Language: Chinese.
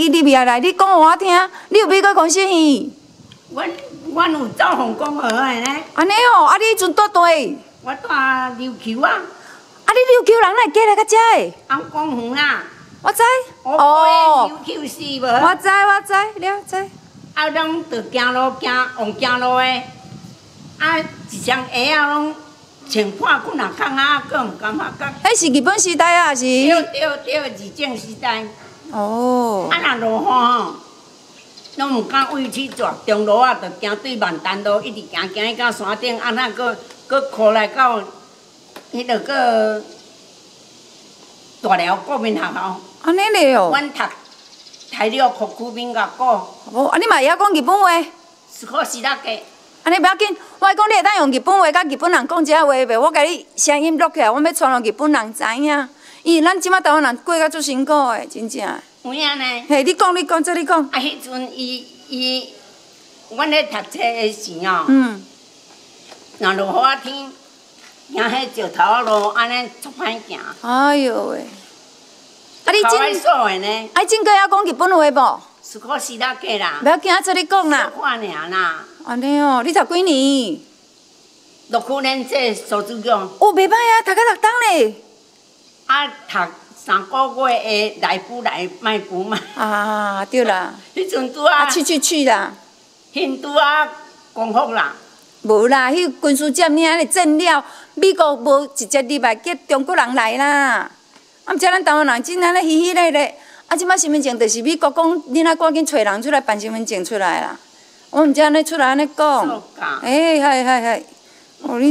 伊入来来，你讲互我听，你有美国公司去？ 阮有走红公河的呢。 安尼哦，啊，你迄阵住地？ 我住琉球啊。 啊，你琉球人哪会过来到遮的？ 红公园啊。 我知。 哦。琉球是无？ 我知，了解。 啊，拢着行路往行路的，啊，一双鞋啊拢穿破骨若空啊，佫毋敢发觉。 迄是日本时代啊，是？ 对，二战时代。 哦。 啊，若落雨吼，拢毋敢位去住，中路啊，着行对万丹路，一直行到山顶，啊，那佫靠来到迄个个大寮国民学校。 安尼咧哦。 阮读台六科区民学校。 哦，啊，你嘛会晓讲日本话？ 是可是那个。 安尼不要紧，我讲你会当用日本话甲日本人讲一下话袂？我甲你声音录起来，我要传让日本人知影。因为咱即马台湾人过甲足辛苦的，真正。 有影呢？ 嘿，你讲，这你讲。 啊，迄阵伊，阮咧读册的时哦。若落雨天，行迄石头路，安尼足歹行。 哎呦喂！啊，你真。可的呢？ 啊，真个晓讲日本话无？ 是可是那个啦。 不要紧，这你讲啦。 说话尔啦。 安尼哦，你读几年？ 6区连这数字奖。 哦，袂歹啊，读到6档咧。 啊，读3个月的来补来，卖补卖。 啊，对啦。 迄阵拄啊。 去啦。 迄拄啊，光复啦。 无啦，迄军事占领咧占了，美国无直接入来，叫中国人来啦。啊，毋则咱台湾人真安尼稀稀咧咧。啊，即摆身份证就是美国讲，你若赶紧找人出来办身份证出来啦。我毋则安尼出来安尼讲。嘿。哦，你。